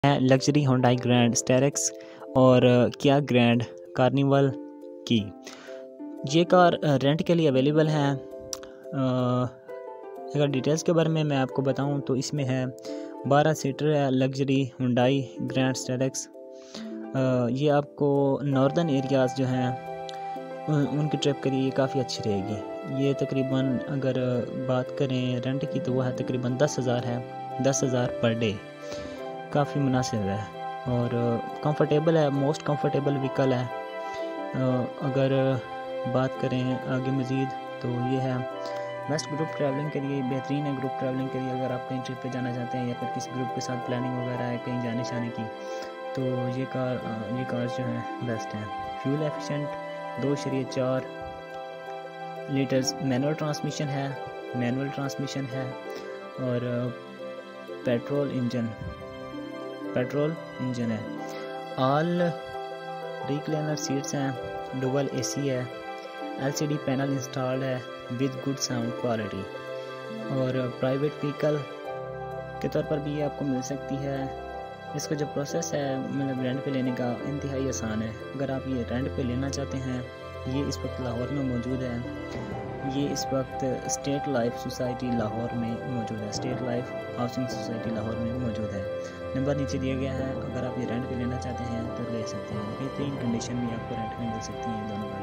है luxury Hyundai grand स्टेरेक्स और किया ग्रैंड कार्निवल की। ये कार रेंट के लिए अवेलेबल है। अगर डिटेल्स के बारे में मैं आपको बताऊं तो इसमें है 12 सीटर है लग्जरी हुंडई ग्रैंड स्टेरेक्स। ये आपको नॉर्दर्न एरियाज़ जो हैं उनकी ट्रिप के लिए काफ़ी अच्छी रहेगी। ये तकरीबन अगर बात करें रेंट की तो वह है तकरीबन 10,000 है, 10,000 पर डे। काफ़ी मुनासिब है और कंफर्टेबल है, मोस्ट कंफर्टेबल व्हीकल है। अगर बात करें आगे मज़ीद तो ये है बेस्ट ग्रुप ट्रैवलिंग के लिए, बेहतरीन है ग्रुप ट्रैवलिंग के लिए। अगर आप कहीं ट्रिप पे जाना चाहते हैं या फिर किसी ग्रुप के साथ प्लानिंग वगैरह है कहीं जाने शाने की, तो ये कार जो है बेस्ट है। Fuel efficient 2.4 litres manual transmission है और पेट्रोल इंजन है। ऑल रिक्लाइनर सीट्स हैं, डबल एसी है, एलसीडी पैनल इंस्टॉल्ड है विद गुड साउंड क्वालिटी और प्राइवेट व्हीकल के तौर पर भी ये आपको मिल सकती है। इसका जो प्रोसेस है मतलब रेंट पे लेने का इंतहाई आसान है। अगर आप ये रेंट पे लेना चाहते हैं, ये इस वक्त लाहौर में मौजूद है। ये इस वक्त स्टेट लाइफ सोसाइटी लाहौर में मौजूद है, State Life Housing Society Lahore में मौजूद है। नंबर नीचे दिया गया है, अगर आप ये रेंट पे लेना चाहते हैं तो ले सकते हैं। बेहतरीन कंडीशन में आपको रेंट में मिल सकती हैं दोनों।